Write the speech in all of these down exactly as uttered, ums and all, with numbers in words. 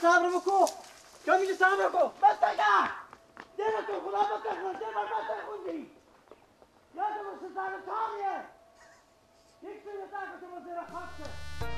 صبر بکن کمی صبر بکن بس نگه دیگه تو خدا بتخون دیگه بس نخوندی یاد باشه سر تامیه یک سوی تاکه تو زیر خاکه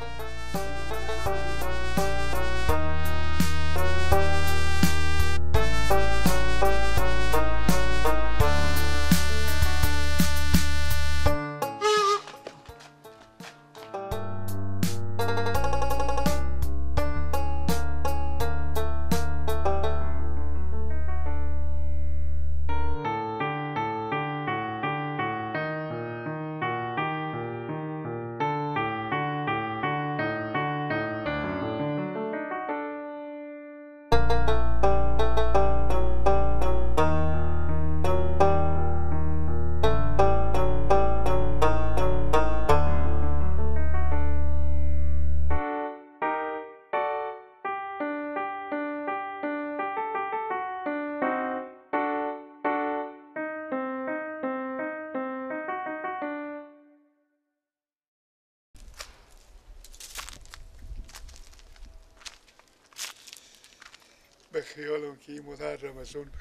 به خیالم که این مادر رمضان بود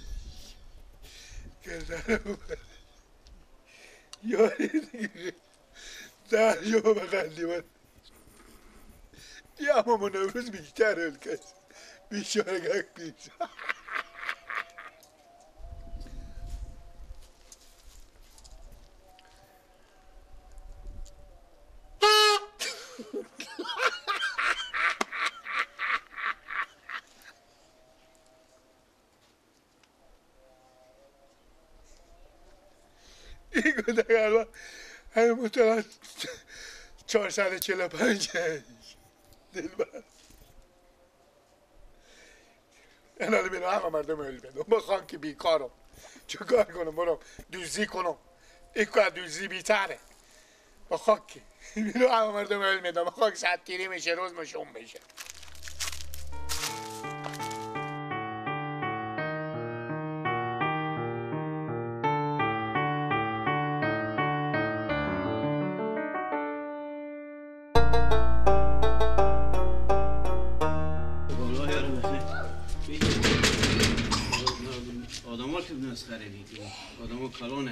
گردنم بود یاری دیگه در جا بقندی من یه اما من امروز بیشتر هل کس بیشارگک بیش این گوده الان همه مطلع چهارصد و چهل و پنج دلبر این حالا بیرو همه مردم هل بدم بخوام که بیکارم چه کار کنم برم دوزی کنم این که دوزی بیتره بخوام که بیرو همه مردم هل بدم بخوام که ساعت تیری میشه روز مشون بشه مسخره میگی آدمو کلونه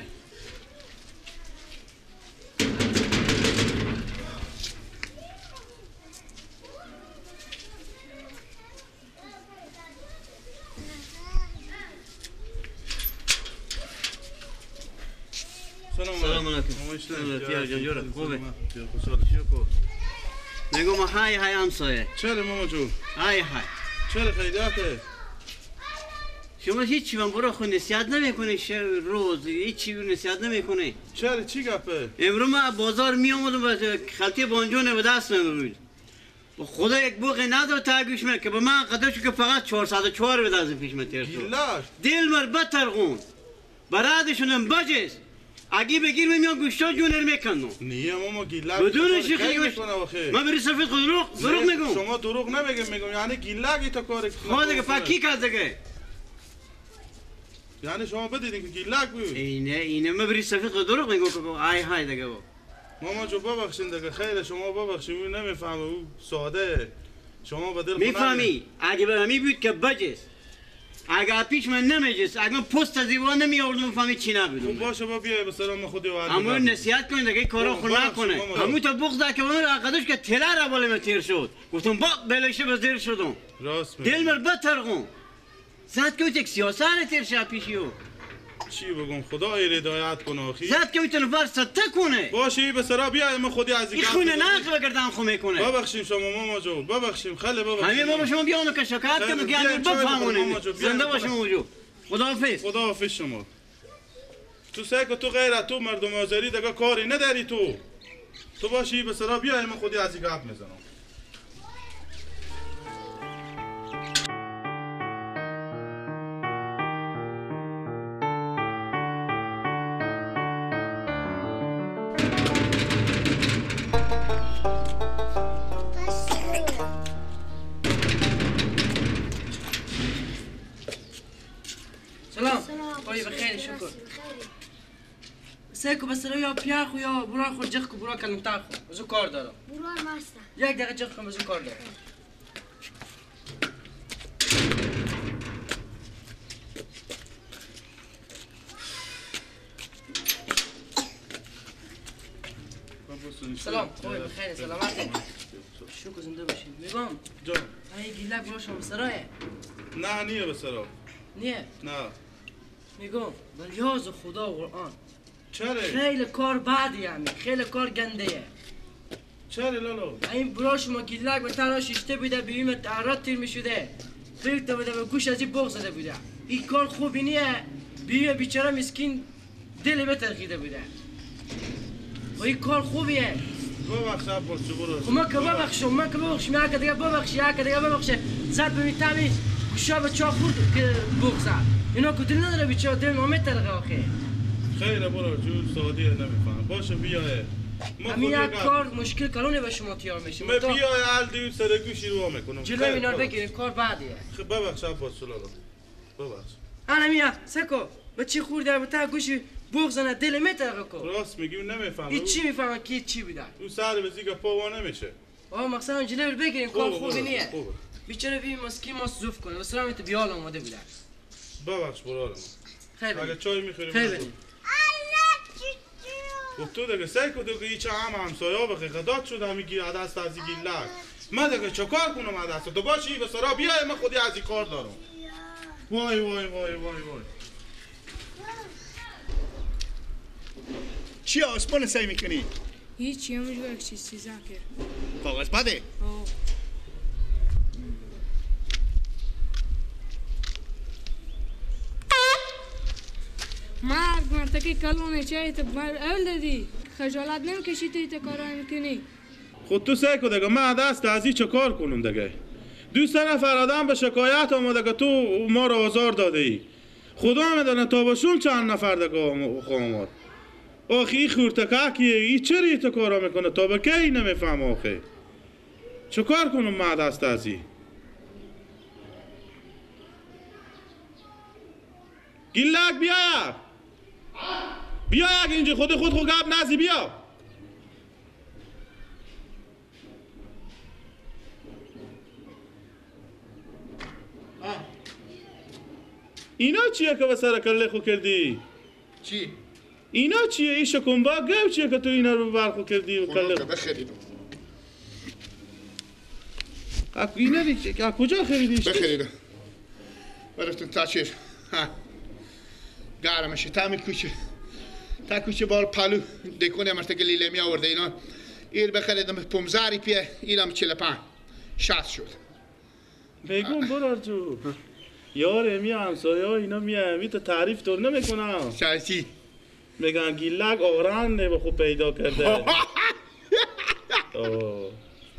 سلام علیکم. سلام علیکم. جان جورا خوبه. خوشحال شکر. میگم های های همسایه. چرا ماما جو؟ های های. چرا خیلیاته؟ شما هیچی من برو خود نصیحت نمیکنی روز هیچی نصیحت نمیکنی. چرا چی گپه؟ امروز ما بازار می اومدم و خلطی بانجونه به دست نمیاد. خدا یک بوقی نداره تا گوش من که به من قدرشو که فقط چهارصد و چهار به دست پیش من تیر شد. گیلاش. دل مر بترغون. برادشونم بجز. اگه بگیر میام گوشتا جونر میکنم. نه ماما گیلاش. بدون شیخی میکنه آخه. من بری سفید خود دروغ دروغ میگم. شما دروغ نمیگم میگم یعنی گیلاگی تو کار خود که پاکی کرده. یعنی شما بدیدین که گیلاگ بود؟ اینه اینه من بری سفید خود دروغ میگم که آی های دیگه با. ماما جو ببخشید دیگه خیلی شما ببخشید من نمیفهمم او ساده شما بدل میفهمی اگه به همی بود که بجس اگه پیش من نمیجس اگه من پست از دیوار نمی آوردم میفهمی چی نبودم خب باشه با بیای به سلام خودی و اما نصیحت کنید دیگه کارا خود نکنه همون تا بغض که من عقدش که تلر را بالا من تیر شد گفتم با بلشه بزیر شدم راست دل مر بترغم زد که یک سیاست تیر شد پیشیو چی بگم خدا هدایت کنه آخی زد که میتونه فرصت کنه باشه به سرا بیای من خودی از این خونه نقل بگردم خو میکنه ببخشیم شما ماما جو ببخشیم خاله ببخشیم همین ماما شما بیانو که شکایت کنم که همین بفهمونه زنده باشه موجو خداحافظ خداحافظ شما تو سگ تو غیرت تو مردم آزاری دیگه کاری نداری تو تو باشی به سرا بیای من خودی از گپ میزنم سیکو بس رو یا پیاخو یا برا خود جخ کو برا کلم تاخو بزو کار دارم برو ماستا یک دقیقه جخ کن بزو کار دارم سلام خوبی بخیر سلامتی شکر زنده باشین میگم جان این گیلک براشم سرایه نه نیه به سرا نیه نه میگم بلیاز خدا و قرآن چرا خیلی کار بعدی یعنی خیلی کار گنده چرا لالو این براش ما گیلک به تنها شیشته بوده بیویم تعرات تیر میشده ریخته بوده به گوش از این بغ زده بوده این کار خوبی نیه بیوی بیچاره مسکین دل بترخیده بوده و این کار خوبیه ببخش عباس جو برو خب من که ببخشم من که ببخشم یا که دیگه ببخشی یا که دیگه ببخشه زد به میتمی گوشا به چا خورد که بغ زد اینا که دل نداره بیچاره دل نامه ترقه آخه خیره برو جو سعودیه نمیفهم باشه بیاه همین یک کار مشکل کلونه به شما تیار میشه من بیای حل دیو سر گوشی رو میکنم جلوی اینا رو بگیرین کار بعدیه خب ببخش عباس لالو ببخش انا میا سکو به چی خورده به تا گوشی بغ زنه دل میترقه کو راست میگیم نمیفهم این چی میفهمه کی چی بوده اون سر به زیگا پاوا نمیشه آه مقصد جلوی رو بگیرین کار خوبی نیه خوبه بیچاره بی مسکی ما زوف کنه واسه همین تو بیال اومده بوده ببخش برارم خیلی اگه چای میخوریم خیلی و تو دیگه سعی کن دیگه هیچ هم همسایا بخی خدات شد همیگی دست از این گیلک من دیگه چکار کنم از دست تو باشی به سرا بیای من خودی از این کار دارم وای وای وای وای وای چی آسمان سعی میکنی؟ هیچی همونجا یک چیز سیزه کرد کاغذ بده آه مرد مرتکی کلونه چایی تو اول دادی خجالت نمیکشی توی تو کارای میکنی خود تو سعی کن دیگه من دست از این چکار کنم دیگه دو سه نفر آدم به شکایت آمده که تو ما را آزار داده ای خدا میدونه تا باشون چند نفر دیگه خواهم آخه این خورتکاکیه این چرا تو کارا میکنه تا به کی نمیفهم آخه چکار کنم من دست از این گیلک بیا بیا اگه اینجا خود خود خود گپ نزی بیا اینا چیه که به سر کله خو کردی؟ چی؟ اینا چیه؟ این شکمبا گو چیه که تو اینا رو برخو کردی و خونو که کله بخریدم اینا دیگه از کجا خریدیش؟ بخریدم برفتم تا چیر گرمشه تا کوچه تا کوچه بار پالو دیکونه مرتگه لیله می آورده اینا ایر بخریدم پومزاری پیه ایرم چل پنج شست شد بگم برار جو یار می همسایه ها اینا می همی تا تعریف طور نمیکنم شایستی میگن گیلک آران نه به خوب پیدا کرده آه.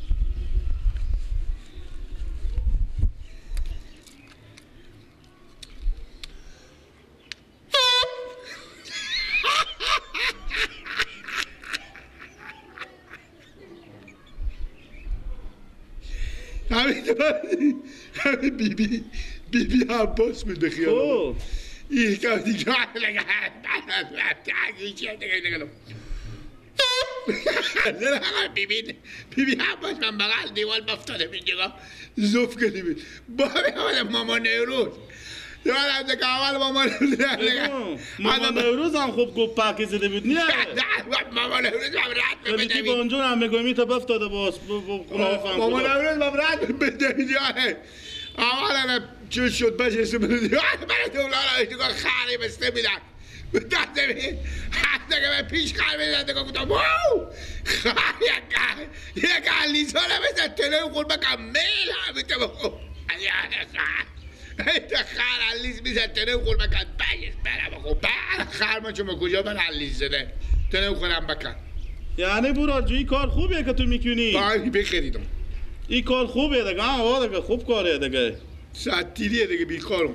همین همین بی بی بی بی عباس میده خیال اوه این که دیگه لگه دیگه بی بی بی بی عباس من بغل دیوال مفتاده اینجا زوف کردیم بابی اول ماما نیروز یادم ده که اول ماما نیروز ماما نیروز هم خوب گفت پاکی زده بود نه ماما نیروز هم رد ولی تی با اونجا هم میگویی تا بفتاده باز ماما نیروز هم رد بده بیاره اول چون شد بشه سو برای دولالا ایشتو که خاری بسته میدن دست بید حتی که من پیش خار میدن دیگه گفتم واو خار یک یک علیزا نمیزن تله خود بکن میل همیته بخون این خار علیز میزن تله خود بکن بیش برم بخون بر خار من چون کجا من علیز زده تله خودم بکن یعنی برار جو این کار خوبیه که تو میکنی باید بخریدم این کار خوبیه دیگه آه دیگه خوب کاریه دیگه ساعت تیریه دیگه بیکارم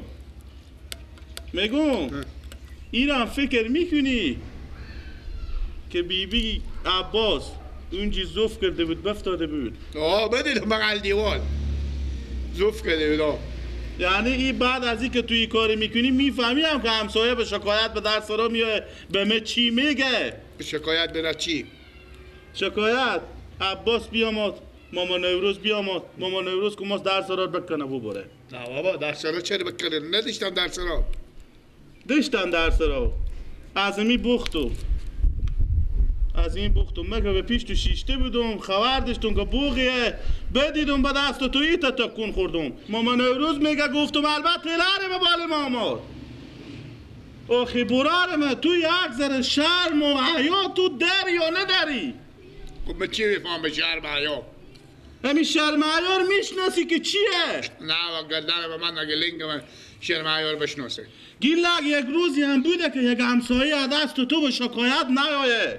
میگم این هم فکر میکنی که بی بی عباس اونجی زوف کرده بود بفتاده بود آه بدید بغل دیوال زوف کرده بود یعنی این بعد از این که توی کاری میکنی میفهمی هم که همسایه به شکایت به در سرا میاد به من چی میگه شکایت برای چی؟ شکایت عباس بیامد ماما نوروز بیامد ماما نوروز که ماست درس را بکنه ببره. نه بابا درس را چرا بکنه نداشتم درس را داشتن درس را از این بختم از این بختم مگه به پیش تو شیشته بودم خبر داشتم که بوغیه بدیدم به دست تو ایتا تکون خوردم ماما نوروز میگه گفتم البته لره به بال ماما آخی برارم تو یک ذره شرم و حیا تو داری یا نداری؟ خب من چی میفهم به شرم حیا؟ همین شرم حیا رو میشناسی که چیه؟ نه و گردن به من نگه لنگ من شرم حیا رو بشناسه گیلک یک روزی هم بوده که یک همسایه دست تو به شکایت نیایه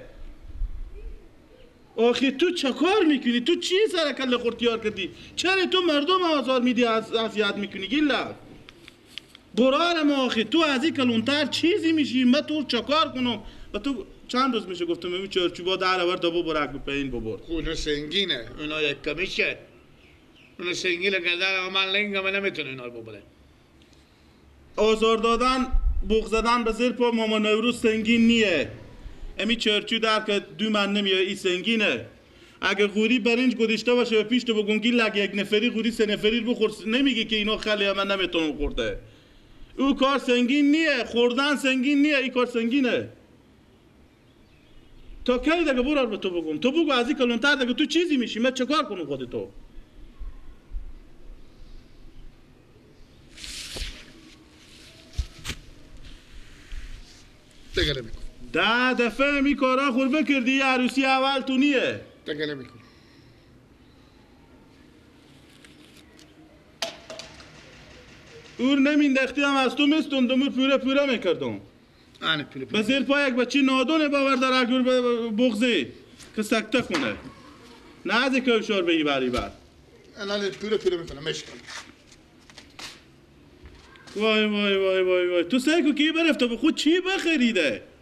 آخی تو چه کار میکنی؟ تو چی سر کل خورتیار کردی؟ چرا تو مردم آزار میدی از اذیت میکنی گیلک؟ برارم آخی تو از این کلونتر چیزی میشی من تو چه کار کنم؟ و تو چند روز میشه گفتم امی چرچوبا در آور تا ببرک بپین ببر خونه سنگینه اونا یک کمیشه اونا سنگینه گردن من لنگ من نمیتونه اینا رو ببره آزار دادن بغض زدن به زیر پا ماما نوروز سنگین نیه امی چرچو در که دو من نمیه ای سنگینه اگه غوری برنج گذاشته باشه به پیش تو بگون گیلک یک نفری غوری سه نفری رو بخور نمیگی که اینا خیلی من نمیتونم خورده او کار سنگین نیه خوردن سنگین نیه ای کار سنگینه تا کی دیگه برار به تو بگم تو بگو از این کلونتر دیگه تو چیزی میشی من چه کار کنم خود تو دیگه نمیکن ده دفعه می کارا خور بکردی عروسی اول تو نیه دیگه نمیکن اور نمیندختی هم از تو میستوندم اور پوره پوره میکردم آنه پیله به زیر پا یک بچی نادونه باور در اگر بغزی که سکته کنه نه از که اشار بگی بری بر الان پیله پیله میکنم مشکل وای وای وای وای وای تو سعی که کی برفته به خود چی بخریده